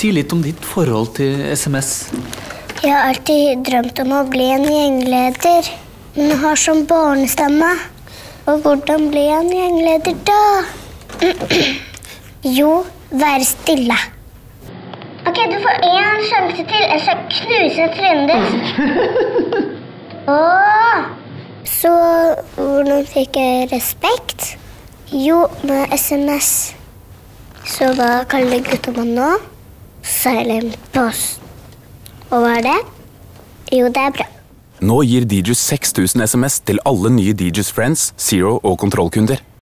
si litt om ditt forhold til SMS? Jeg har alltid drømt om å bli en gjengleder, men jeg har sånn barnestemme. Og hvordan blir jeg en gjengleder da? Jo, være stille. Ok, du får en sjanse til. Jeg skal knuse trynet ditt. Så hvordan fikk jeg respekt? Jo, med SMS. Så hva kaller gutta man nå? Silent post. Og hva er det? Jo, det er bra. Nå gir DJs 6000 SMS til alle nye DJs Friends, Zero og kontrollkunder.